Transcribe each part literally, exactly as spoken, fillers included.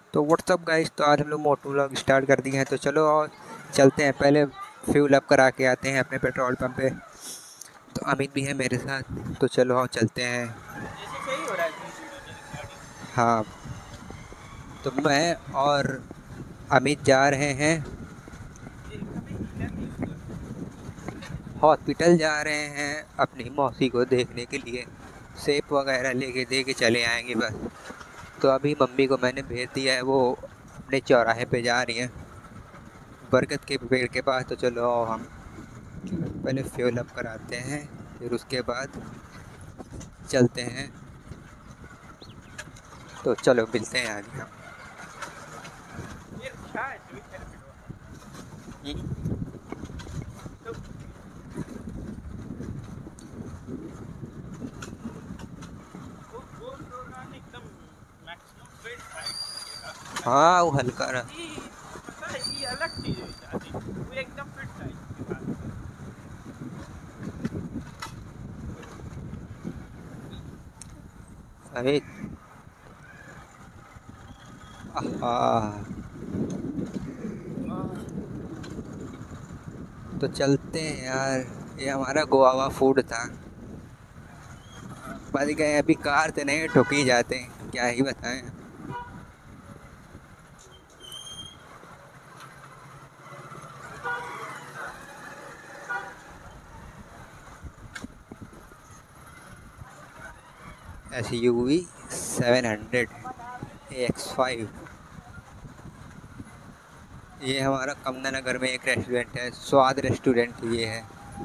तो WhatsApp guys, तो आज हम लोग मोटो व्लॉग स्टार्ट कर दिए हैं। तो चलो और चलते हैं, पहले फ्यूल अप करा के आते हैं अपने पेट्रोल पंप पे। तो अमित भी है मेरे साथ, तो चलो और चलते हैं। हाँ, तो मैं और अमित जा रहे हैं, हॉस्पिटल जा रहे हैं अपनी मौसी को देखने के लिए। सेब वगैरह लेके दे के चले आएंगे बस। तो अभी मम्मी को मैंने भेज दिया है, वो अपने चौराहे पे जा रही हैं बरगद के पेड़ के पास। तो चलो हम पहले फ्यूल अप कराते हैं, फिर उसके बाद चलते हैं। तो चलो मिलते हैं आगे हम। हाँ, वो हल्का ना। अरे हाँ, तो चलते हैं यार। ये हमारा गोवा फूड था। बच गए, अभी कार से नहीं ठुक ही जाते हैं, क्या ही बताएं। S U V seven hundred, X five. ये हमारा कमला नगर में एक रेस्टोरेंट है, स्वाद रेस्टोरेंट ये है।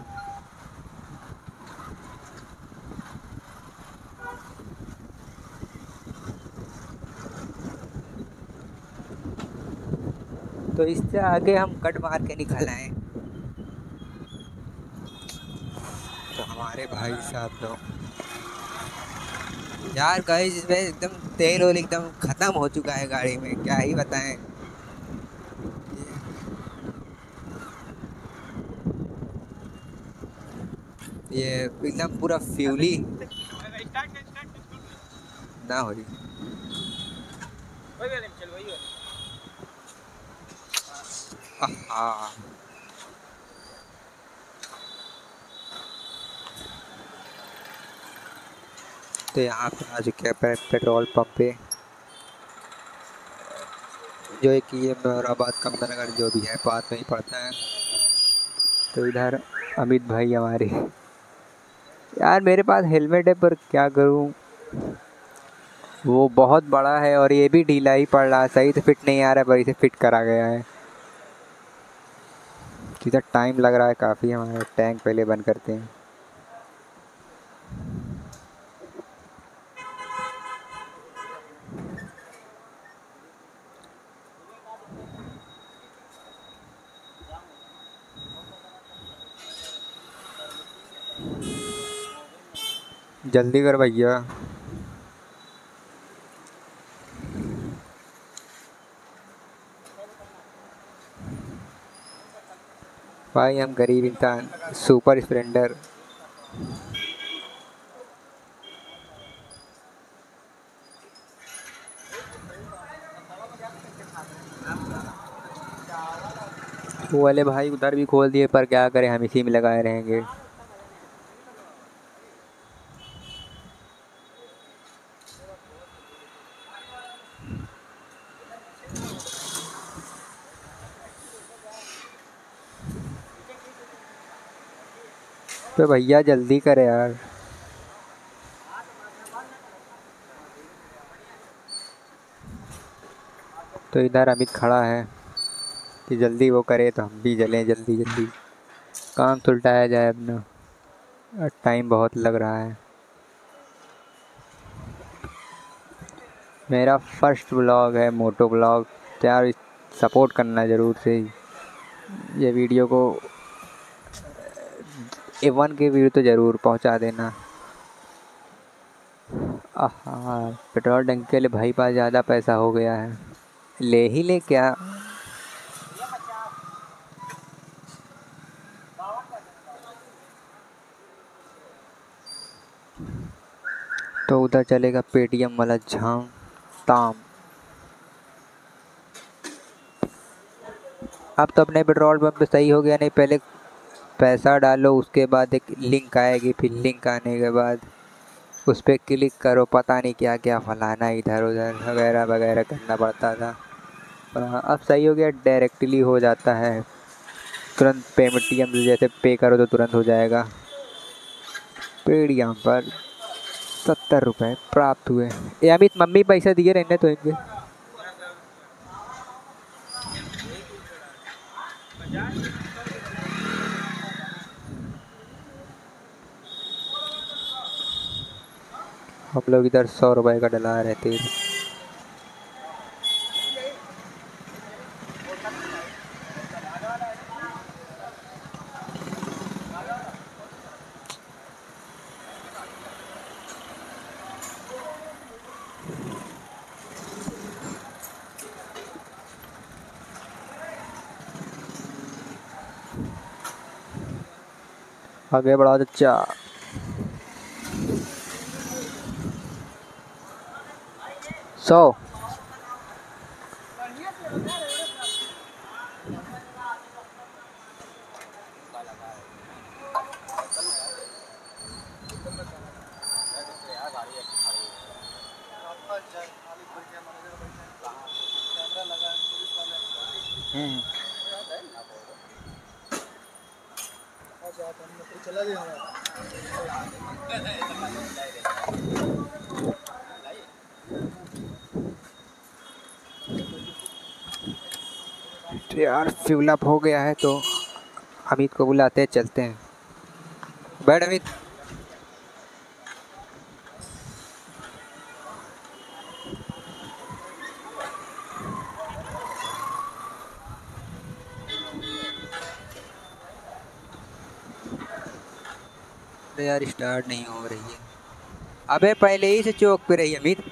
तो इससे आगे हम कट मार के निकल आए। तो हमारे भाई साहब लोग यार, गाइस इसमें एकदम तेल वेल एकदम खत्म हो चुका है गाड़ी में, क्या ही बताएं। ये एकदम पूरा फ्यूली ना हो रही। हाँ, तो यहाँ पे आ चुके हैं पे, पेट्रोल पंप पे, जो है कि ये मोराबाद कमला नगर जो भी है पास में ही पड़ता है। तो इधर अमित भाई हमारे, यार मेरे पास हेलमेट है पर क्या करूँ, वो बहुत बड़ा है और ये भी ढीला ही पड़ रहा है, सही से फिट नहीं आ रहा है, पर इसे फिट करा गया है। इधर टाइम लग रहा है काफ़ी, हमारे टैंक पहले बंद करते हैं। जल्दी कर भैया। भाई हम गरीब इंसान, सुपर स्प्लेंडर। वो वाले भाई उधर भी खोल दिए, पर क्या करें, हम इसी में लगाए रहेंगे। तो भैया जल्दी करे यार। तो इधर अमित खड़ा है कि जल्दी वो करे तो हम भी जलें जल्दी जल्दी, काम सुलटाया जाए अपना, टाइम बहुत लग रहा है। मेरा फर्स्ट ब्लॉग है मोटो ब्लॉग, तो यार सपोर्ट करना ज़रूर से। ये वीडियो को ए वन के व्यू तो ज़रूर पहुंचा देना। आहा, पेट्रोल टंकी के लिए भाई पास ज़्यादा पैसा हो गया है, ले ही ले क्या। तो उधर चलेगा पेटीएम वाला झाम ताम। अब तो अपने पेट्रोल पंप सही हो गया, नहीं पहले पैसा डालो उसके बाद एक लिंक आएगी, फिर लिंक आने के बाद उस पर क्लिक करो, पता नहीं क्या क्या फलाना इधर उधर वगैरह वगैरह करना पड़ता था। पर हाँ अब सही हो गया, डायरेक्टली हो जाता है तुरंत। पेटीएम से जैसे पे करो तो तुरंत हो जाएगा। पेटीएम पर सत्तर रुपये प्राप्त हुए। ये अमित मम्मी पैसा दिए रहने तो इनके। हम लोग इधर सौ रुपए का डला रहे थे। आगे बढ़ा चचा। सौ तो यार फ्यूल अप हो गया है तो अमित को बुलाते हैं, चलते हैं। बैठ अमित। अरे यार स्टार्ट नहीं हो रही है। अबे पहले ही से चौक पे रही अमित।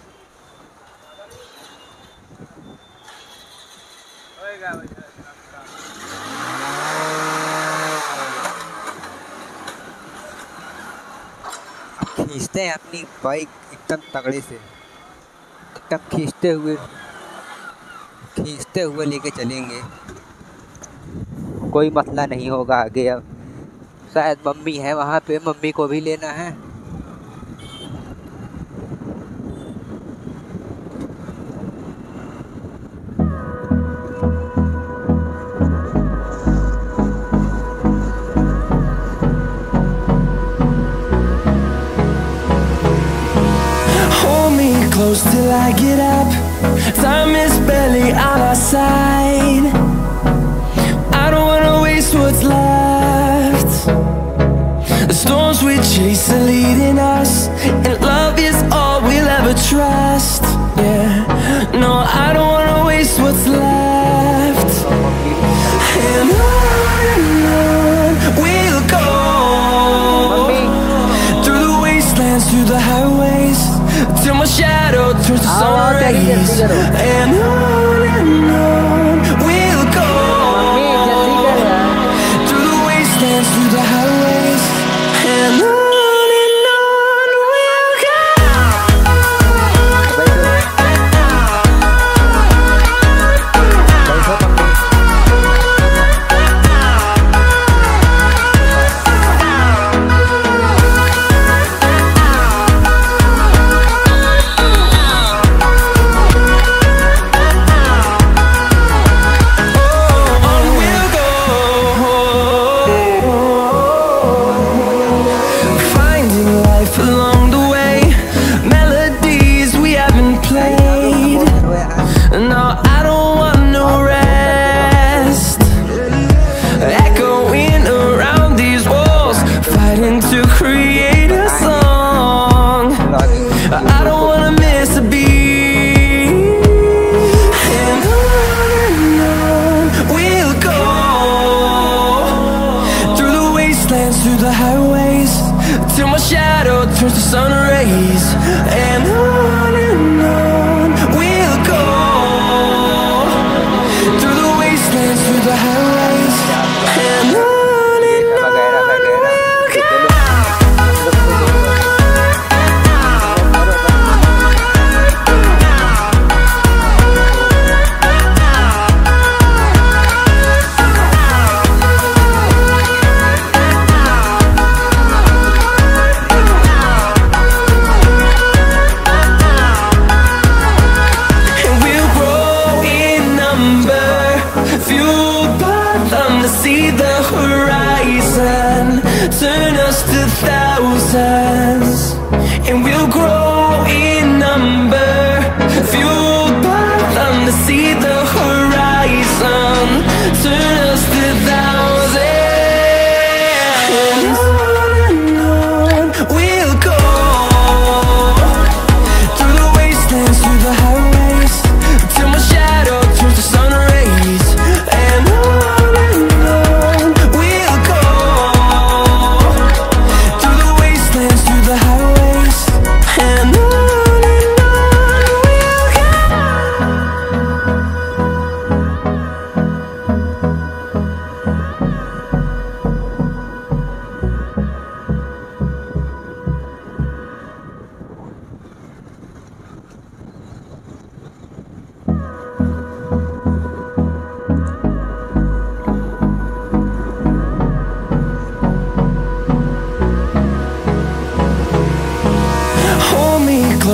खींचते हैं अपनी बाइक एकदम तगड़े से, एकदम खींचते हुए खींचते हुए लेके चलेंगे, कोई मसला नहीं होगा आगे। अब शायद मम्मी है वहाँ पे, मम्मी को भी लेना है। Close till I get up. Time is barely on our side. I don't wanna waste what's left. The storms we chase are leading us, and love is all we'll ever trust. Yeah, no, I don't wanna waste what's left. And on and on we'll go, through the wastelands, through the highways, till my shadow turns to sun rays. And on and on we'll go, through the wastelands, through the highways. And on and on we'll go.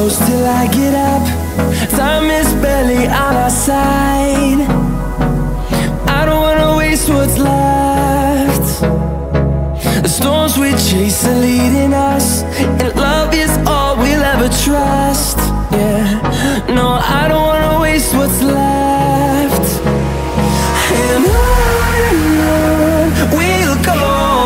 close till I get up. Time is barely on our side. I don't wanna waste what's left. The storms we chase are leading us, and love is all we'll ever trust. Yeah, no, I don't wanna waste what's left. And on and on we'll go,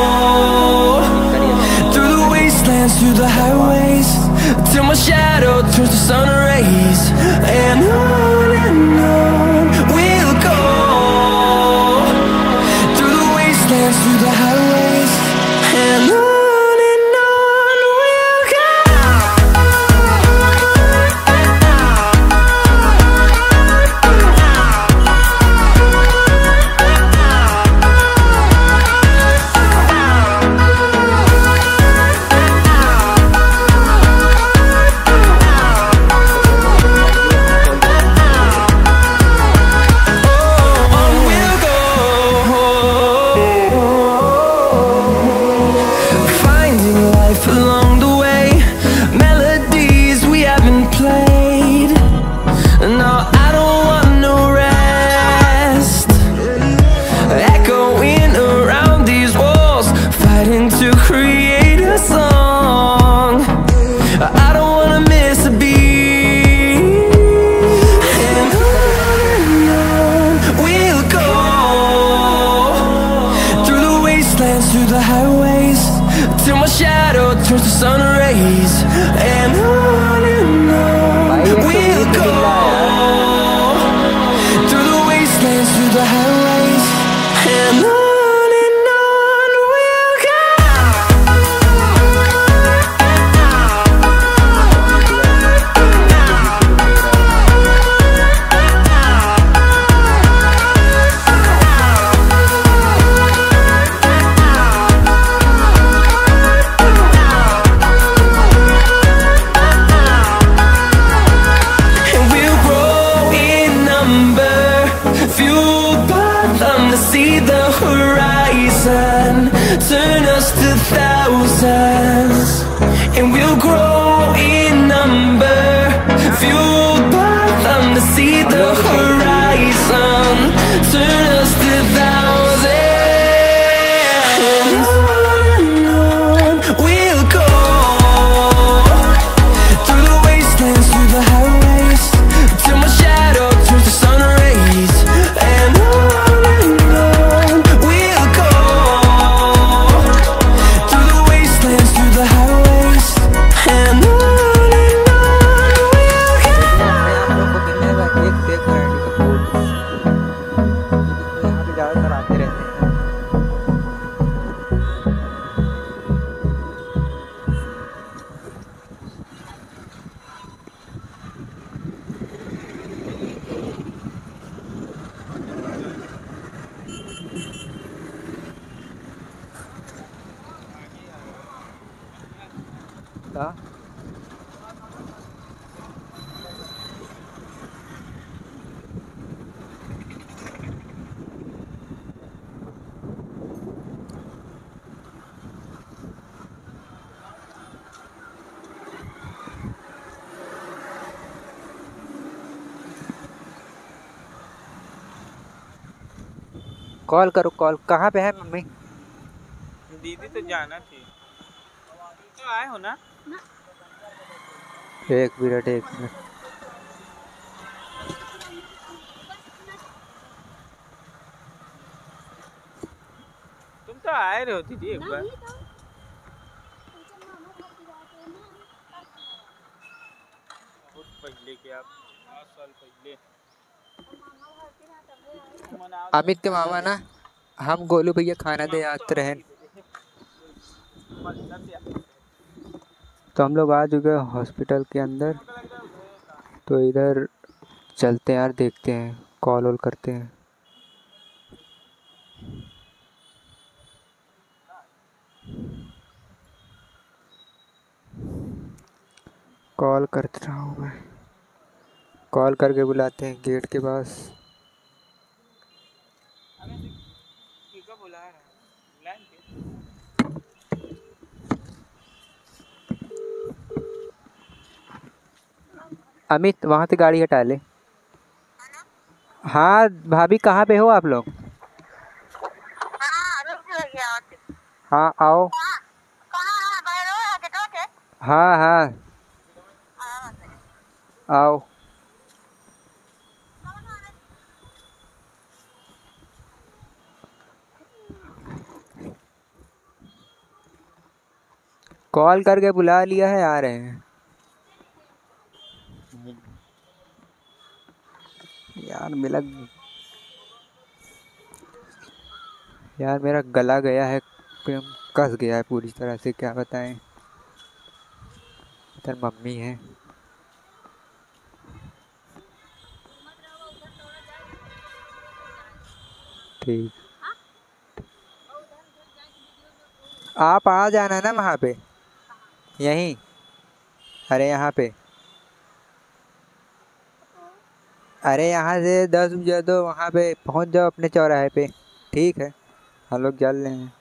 through the wastelands, through the highways, till my shadow turns to sun rays. And on and on we'll go, through the wastelands, through the highways, and on. Through the highways, till my shadow turns to sun rays. And on and on we'll go, through the wastelands, through the highways, and on. See the horizon turn us to thousands, and we'll grow in number, fueled by them to see the horizon turn us to thousands. And on and on we'll go, through the wastelands, through the highways, till my shadow turns to sun rays. And on था। Call करो, call कहाँ पे है mummy? दीदी तो जाना थी, तो आए हो ना? एक मिनट एक मिनट तुम तो आए रहे हो दीदी एक बार। बहुत पहले के, आप पाँच साल पहले। अमित के मामा ना, हम गोलू भैया खाना दे आते रहे, तो हम लोग आ चुके हैं हॉस्पिटल के अंदर। तो इधर चलते हैं यार, देखते हैं, कॉल वॉल करते हैं। कॉल करते रहा हूँ मैं, कॉल करके बुलाते हैं गेट के पास। अमित वहाँ से गाड़ी हटा ले। हाँ भाभी कहाँ पे हो आप लोग? हाँ आओ। हाँ हाँ आओ। कॉल करके बुला लिया है, आ रहे हैं। यार मेरा यार मेरा गला गया है, एकदम कस गया है पूरी तरह से, क्या बताएं। इधर मम्मी है। ठीक, आप आ जाना ना वहाँ पे, यहीं। अरे यहाँ पे, अरे यहाँ से दस बजे तो वहाँ पे पहुँच जाओ अपने चौराहे पे। ठीक है, हम लोग चल रहे हैं।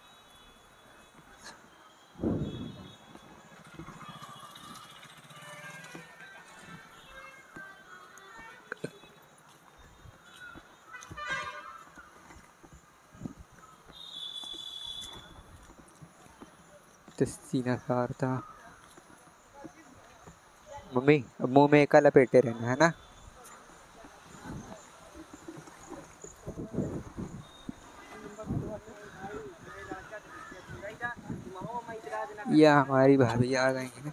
तो सीना सार था। मम्मी मुंह में एक लपेटे रहना है ना। या हमारी भाभी आ गई है।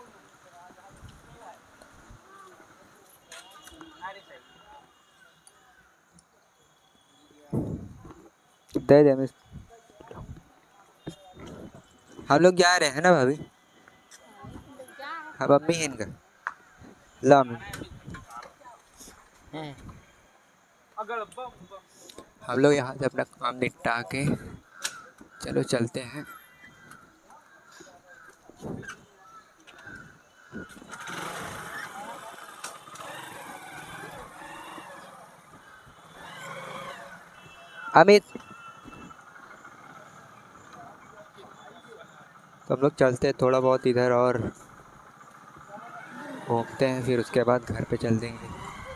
दे दे, हम लोग जा रहे हैं ना भाभी। हाँ मम्मी है इनका। ला हम लोग यहाँ से अपना काम निपटा के चलो चलते हैं। अमित तो हम लोग चलते हैं थोड़ा बहुत इधर और घूमते हैं, फिर उसके बाद घर पे चल देंगे।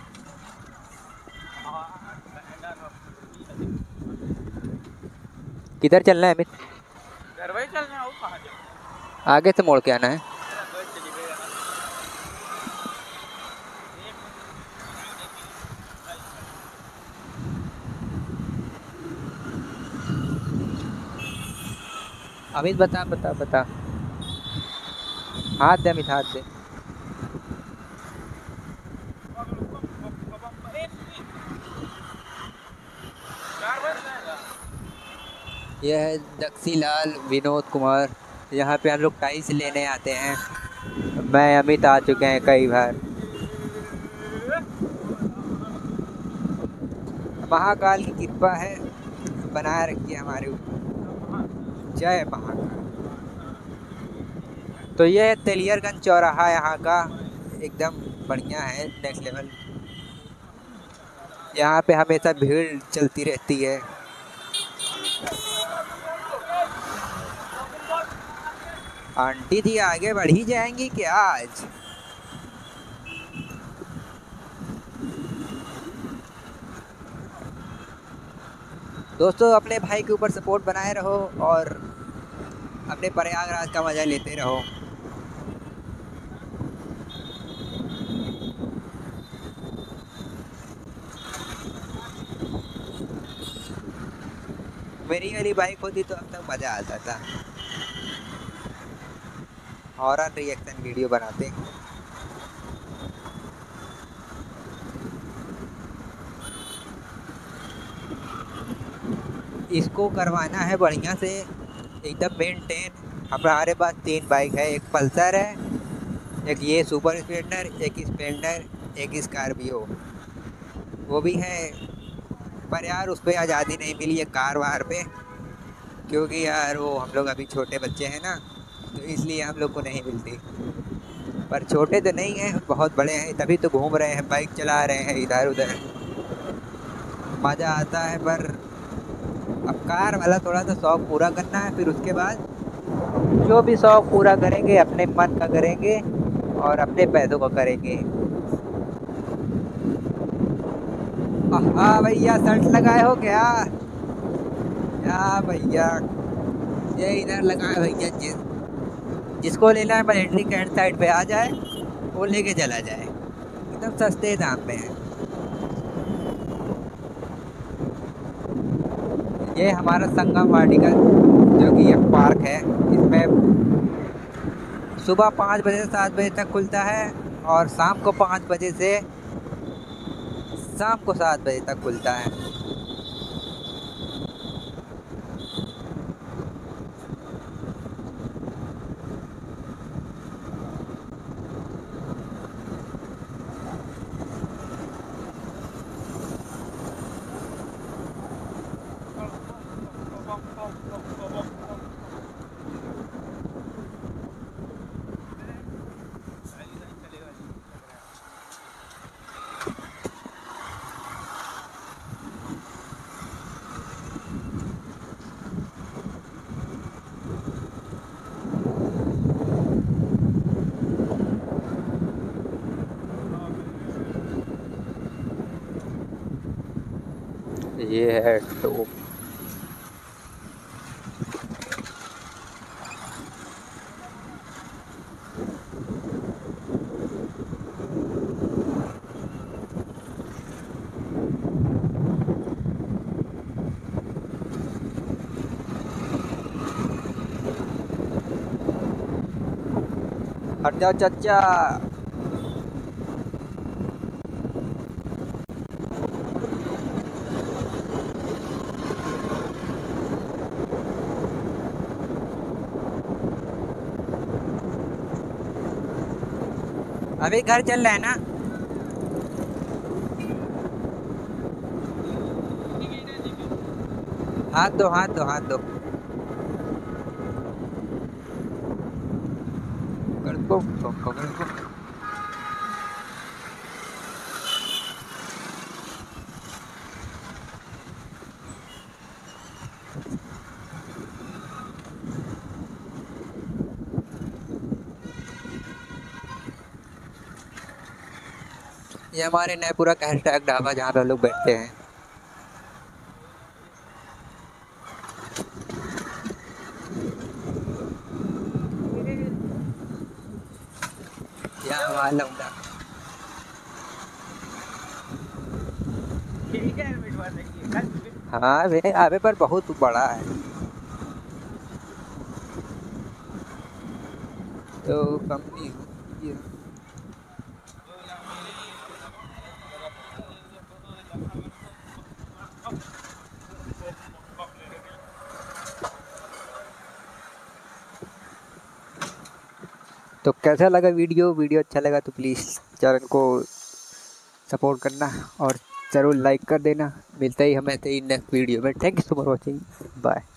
किधर चलना है अमित? घर भाई चलना है, कहाँ जाना? आगे से मोड़ के आना है। अमित बता बता बता। हाथ दे अमित, हाथ दे। यह है दक्षीलाल विनोद कुमार। यहाँ पे हम लोग टाइल्स लेने आते हैं। मैं अमित आ चुके हैं कई बार। महाकाल की कृपा है, बनाए रखिए हमारे ऊपर। जय महाकाल। तो ये है तेलियरगंज चौराहा यहाँ का, एकदम बढ़िया है, नेक्स्ट लेवल। यहाँ पे हमेशा भीड़ चलती रहती है। आंटी जी आगे बढ़ ही जाएंगी क्या आज? दोस्तों अपने भाई के ऊपर सपोर्ट बनाए रहो और अपने प्रयागराज का मजा लेते रहो। मेरी वाली बाइक होती तो अब तक मजा आता था। हॉरर रिएक्शन वीडियो बनाते। इसको करवाना है बढ़िया से एकदम मेंटेन। हमारे पास तीन बाइक है, एक पल्सर है, एक ये सुपर स्प्लेंडर, एक स्प्लेंडर, एक स्कॉर्पियो वो भी है। पर यार उस पर आज़ादी नहीं मिली है कार वार पे, क्योंकि यार वो हम लोग अभी छोटे बच्चे हैं ना, तो इसलिए हम लोग को नहीं मिलती। पर छोटे तो नहीं हैं, बहुत बड़े हैं, तभी तो घूम रहे हैं, बाइक चला रहे हैं इधर उधर, मज़ा आता है। पर अब कार वाला थोड़ा सा शौक़ पूरा करना है, फिर उसके बाद जो भी शौक़ पूरा करेंगे अपने मन का करेंगे और अपने पैसों का करेंगे। हाँ भैया, शर्ट लगाए हो क्या? क्या भैया, ये इधर लगाए भैया। जिस जिसको लेना है मिलिट्री कैंट साइड पे आ जाए, वो लेके चला जाए, एकदम सस्ते दाम पे है। ये हमारा संगम वाटिका जो कि एक पार्क है, इसमें सुबह पाँच बजे से सात बजे तक खुलता है और शाम को पाँच बजे से शाम को सात बजे तक खुलता है। ये है तो हट जाओ चाचा। अभी घर चल रहा है ना? हाथ दो, हाथ दो, हाथ दो। कर दो, कर दो। ये हमारे नयपुरा का हैशटैग ढाबा, जहाँ पे लोग बैठते हैं। क्या मालूम था। ठीक है, बिठवा देंगे। हाँ वे आवे पर बहुत बड़ा है तो कंपनी ये तो कैसा लगा वीडियो? वीडियो अच्छा लगा तो प्लीज़ चैनल को सपोर्ट करना और ज़रूर लाइक कर देना। मिलता ही हमें नेक्स्ट वीडियो में। Thank you so much watching, bye.